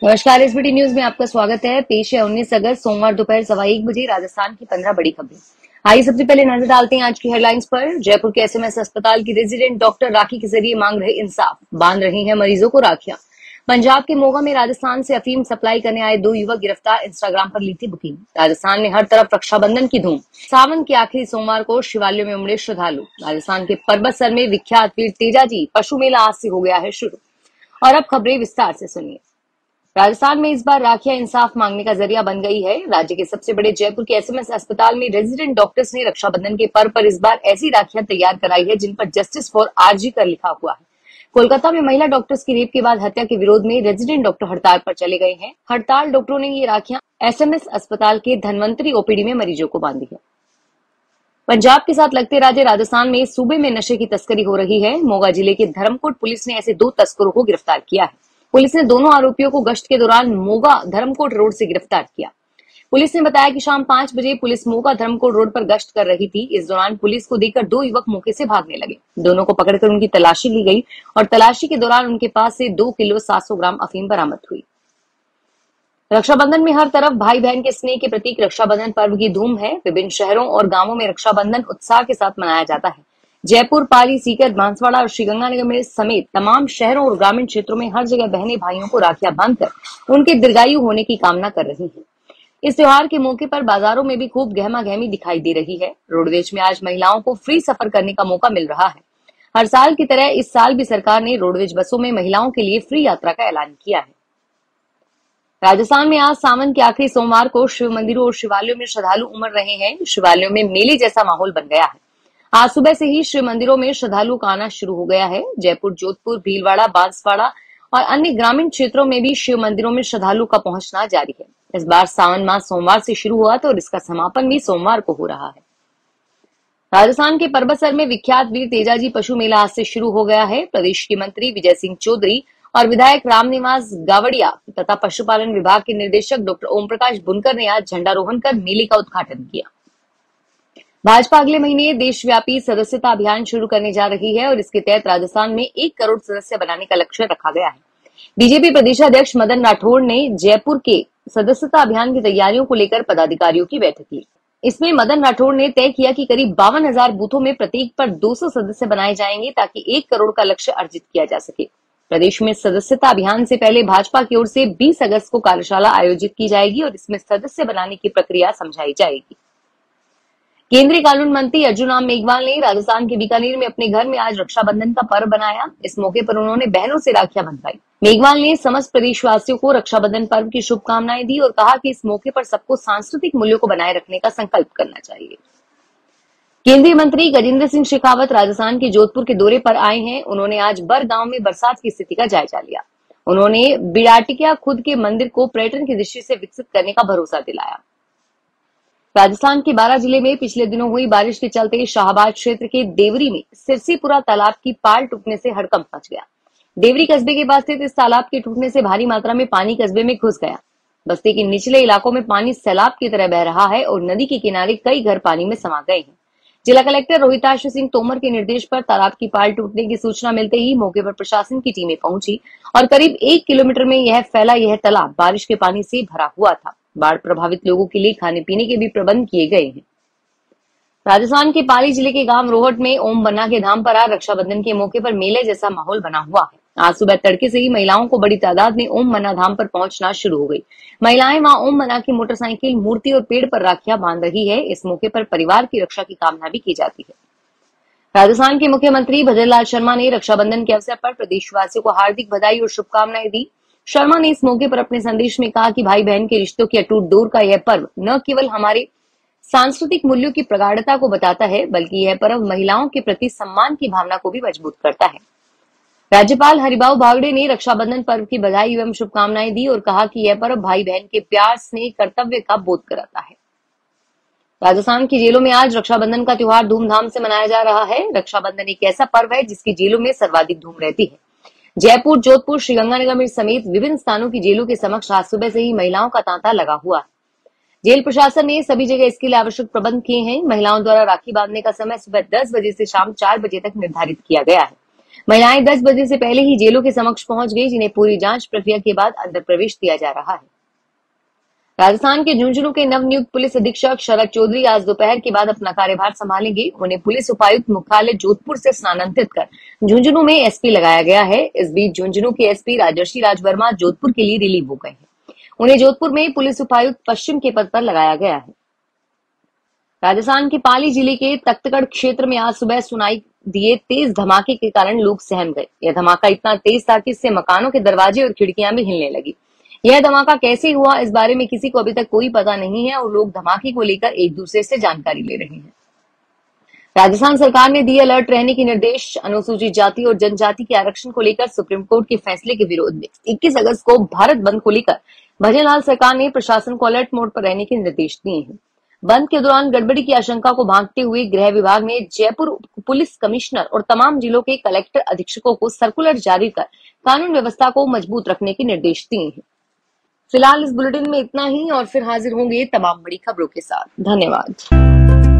नमस्कार। SBT news में आपका स्वागत है। पेश है 19 अगस्त सोमवार दोपहर 1:15 राजस्थान की 15 बड़ी खबरें। आइए सबसे पहले नजर डालते हैं आज की हेडलाइंस पर। जयपुर के एसएमएस अस्पताल की रेजिडेंट डॉक्टर राखी के जरिए मांग रहे इंसाफ, बांध रही हैं मरीजों को राखियां। पंजाब के मोगा में राजस्थान से अफीम सप्लाई करने आए 2 युवक गिरफ्तार, इंस्टाग्राम पर ली थी बुकिंग। राजस्थान में हर तरफ रक्षाबंधन की धूम। सावन के आखिरी सोमवार को शिवालयों में उमड़े श्रद्धालु। राजस्थान के पर्वतसर में विख्यात वीर तेजाजी पशु मेला आज से हो गया है शुरू। और अब खबरें विस्तार से सुनिए। राजस्थान में इस बार राखियां इंसाफ मांगने का जरिया बन गई है। राज्य के सबसे बड़े जयपुर के एसएमएस अस्पताल में रेजिडेंट डॉक्टर्स ने रक्षाबंधन के पर्व पर इस बार ऐसी राखियां तैयार कराई है जिन पर जस्टिस फॉर आरजी कर लिखा हुआ है। कोलकाता में महिला डॉक्टर्स की रेप के बाद हत्या के विरोध में रेजिडेंट डॉक्टर हड़ताल पर चले गए हैं। हड़ताल डॉक्टरों ने ये राखियां एसएमएस अस्पताल के धनवंतरी ओपीडी में मरीजों को बांधी है। पंजाब के साथ लगते राज्य राजस्थान में सूबे में नशे की तस्करी हो रही है। मोगा जिले के धर्मकोट पुलिस ने ऐसे 2 तस्करों को गिरफ्तार किया है। पुलिस ने दोनों आरोपियों को गश्त के दौरान मोगा धर्मकोट रोड से गिरफ्तार किया। पुलिस ने बताया कि शाम 5 बजे पुलिस मोगा धर्मकोट रोड पर गश्त कर रही थी। इस दौरान पुलिस को देखकर 2 युवक मौके से भागने लगे। दोनों को पकड़कर उनकी तलाशी ली गई और तलाशी के दौरान उनके पास से 2 किलो 700 ग्राम अफीम बरामद हुई। रक्षाबंधन में हर तरफ भाई बहन के स्नेह के प्रतीक रक्षाबंधन पर्व की धूम है। विभिन्न शहरों और गांवों में रक्षाबंधन उत्साह के साथ मनाया जाता है। जयपुर, पाली, सीकर, बांसवाड़ा और श्रीगंगानगर में समेत तमाम शहरों और ग्रामीण क्षेत्रों में हर जगह बहनें भाइयों को राखियां बांधकर उनके दीर्घायु होने की कामना कर रही हैं। इस त्योहार के मौके पर बाजारों में भी खूब गहमा गहमी दिखाई दे रही है। रोडवेज में आज महिलाओं को फ्री सफर करने का मौका मिल रहा है। हर साल की तरह इस साल भी सरकार ने रोडवेज बसों में महिलाओं के लिए फ्री यात्रा का ऐलान किया है। राजस्थान में आज सावन के आखिरी सोमवार को शिव मंदिरों और शिवालयों में श्रद्धालु उमड़ रहे हैं। शिवालयों में मेले जैसा माहौल बन गया है। आज सुबह से ही शिव मंदिरों में श्रद्धालुओं का आना शुरू हो गया है। जयपुर, जोधपुर, भीलवाड़ा, बांसवाड़ा और अन्य ग्रामीण क्षेत्रों में भी शिव मंदिरों में श्रद्धालुओं का पहुंचना जारी है। इस बार सावन मास सोमवार से शुरू हुआ था और इसका समापन भी सोमवार को हो रहा है। राजस्थान के पर्वतसर में विख्यात वीर तेजाजी पशु मेला आज से शुरू हो गया है। प्रदेश के मंत्री विजय सिंह चौधरी और विधायक रामनिवास गावड़िया तथा पशुपालन विभाग के निदेशक डॉक्टर ओम प्रकाश बुनकर ने आज झंडारोहण कर मेले का उद्घाटन किया। भाजपा अगले महीने देशव्यापी सदस्यता अभियान शुरू करने जा रही है और इसके तहत राजस्थान में 1 करोड़ सदस्य बनाने का लक्ष्य रखा गया है। बीजेपी प्रदेशाध्यक्ष मदन राठौड़ ने जयपुर के सदस्यता अभियान की तैयारियों को लेकर पदाधिकारियों की बैठक ली। इसमें मदन राठौड़ ने तय किया कि करीब 52,000 बूथों में प्रत्येक पर 200 सदस्य बनाए जाएंगे ताकि 1 करोड़ का लक्ष्य अर्जित किया जा सके। प्रदेश में सदस्यता अभियान से पहले भाजपा की ओर से 20 अगस्त को कार्यशाला आयोजित की जाएगी और इसमें सदस्य बनाने की प्रक्रिया समझाई जाएगी। केंद्रीय कानून मंत्री अर्जुन राम मेघवाल ने राजस्थान के बीकानेर में अपने घर में आज रक्षाबंधन का पर्व बनाया। इस मौके पर उन्होंने बहनों से राखियां बंधवाई। मेघवाल ने समस्त प्रदेशवासियों को रक्षाबंधन पर्व की शुभकामनाएं दी और कहा कि इस मौके पर सबको सांस्कृतिक मूल्यों को बनाए रखने का संकल्प करना चाहिए। केंद्रीय मंत्री गजेंद्र सिंह शेखावत राजस्थान के जोधपुर के दौरे पर आए हैं। उन्होंने आज बर गांव में बरसात की स्थिति का जायजा लिया। उन्होंने बिराटिया खुद के मंदिर को पर्यटन की दृष्टि से विकसित करने का भरोसा दिलाया। राजस्थान के 12 जिले में पिछले दिनों हुई बारिश के चलते शाहबाद क्षेत्र के देवरी में सिरसीपुरा तालाब की पाल टूटने से हड़कंप मच गया। देवरी कस्बे के पास स्थित इस तालाब के टूटने से भारी मात्रा में पानी कस्बे में घुस गया। बस्ती के निचले इलाकों में पानी सैलाब की तरह बह रहा है और नदी के किनारे कई घर पानी में समा गए हैं। जिला कलेक्टर रोहिताश सिंह तोमर के निर्देश पर तालाब की पाल टूटने की सूचना मिलते ही मौके पर प्रशासन की टीमें पहुंची और करीब 1 किलोमीटर में यह तालाब बारिश के पानी से भरा हुआ था। बाढ़ प्रभावित लोगों के लिए खाने पीने के भी प्रबंध किए गए हैं। राजस्थान के पाली जिले के गांव रोहट में ओम बन्ना के धाम पर आज रक्षाबंधन के मौके पर मेले जैसा माहौल बना हुआ है। आज सुबह तड़के से ही महिलाओं को बड़ी तादाद में ओम बन्ना धाम पर पहुंचना शुरू हो गई। महिलाएं वहां ओम बन्ना की मोटरसाइकिल, मूर्ति और पेड़ पर राखियां बांध रही है। इस मौके पर परिवार की रक्षा की कामना भी की जाती है। राजस्थान के मुख्यमंत्री भजनलाल शर्मा ने रक्षाबंधन के अवसर पर प्रदेशवासियों को हार्दिक बधाई और शुभकामनाएं दी। शर्मा ने इस मौके पर अपने संदेश में कहा कि भाई बहन के रिश्तों की अटूट डोर का यह पर्व न केवल हमारे सांस्कृतिक मूल्यों की प्रगाढ़ता को बताता है, बल्कि यह पर्व महिलाओं के प्रति सम्मान की भावना को भी मजबूत करता है। राज्यपाल हरिभाऊ बागड़े ने रक्षाबंधन पर्व की बधाई एवं शुभकामनाएं दी और कहा कि यह पर्व भाई बहन के प्यार, स्नेह, कर्तव्य का बोध कराता है। राजस्थान की जेलों में आज रक्षाबंधन का त्योहार धूमधाम से मनाया जा रहा है। रक्षाबंधन एक ऐसा पर्व है जिसकी जेलों में सर्वाधिक धूम रहती है। जयपुर, जोधपुर, श्रीगंगानगर में समेत विभिन्न स्थानों की जेलों के समक्ष आज सुबह से ही महिलाओं का तांता लगा हुआ है। जेल प्रशासन ने सभी जगह इसके लिए आवश्यक प्रबंध किए हैं। महिलाओं द्वारा राखी बांधने का समय सुबह 10 बजे से शाम 4 बजे तक निर्धारित किया गया है। महिलाएं 10 बजे से पहले ही जेलों के समक्ष पहुंच गई, जिन्हें पूरी जांच प्रक्रिया के बाद अंदर प्रवेश दिया जा रहा है। राजस्थान के झुंझुनू के नवनियुक्त पुलिस अधीक्षक शरद चौधरी आज दोपहर के बाद अपना कार्यभार संभालेंगे। उन्हें पुलिस उपायुक्त मुख्यालय जोधपुर से स्थानांतरित कर झुंझुनू में एसपी लगाया गया है। इस बीच झुंझुनू के एसपी राजर्षि राज वर्मा जोधपुर के लिए रिलीव हो गए हैं। उन्हें जोधपुर में पुलिस उपायुक्त पश्चिम के पद पर लगाया गया है। राजस्थान के पाली जिले के तख्तगढ़ क्षेत्र में आज सुबह सुनाई दिए तेज धमाके के कारण लोग सहम गए। यह धमाका इतना तेज था कि इससे मकानों के दरवाजे और खिड़कियां भी हिलने लगी। यह धमाका कैसे हुआ, इस बारे में किसी को अभी तक कोई पता नहीं है और लोग धमाके को लेकर एक दूसरे से जानकारी ले रहे हैं। राजस्थान सरकार ने दिए अलर्ट रहने के निर्देश। अनुसूचित जाति और जनजाति के आरक्षण को लेकर सुप्रीम कोर्ट के फैसले के विरोध में 21 अगस्त को भारत बंद को लेकर भजनलाल सरकार ने प्रशासन को अलर्ट मोड पर रहने के निर्देश दिए हैं। बंद के दौरान गड़बड़ी की आशंका को भांपते हुए गृह विभाग ने जयपुर पुलिस कमिश्नर और तमाम जिलों के कलेक्टर अधीक्षकों को सर्कुलर जारी कर कानून व्यवस्था को मजबूत रखने के निर्देश दिए हैं। फिलहाल इस बुलेटिन में इतना ही और फिर हाजिर होंगे तमाम बड़ी खबरों के साथ। धन्यवाद।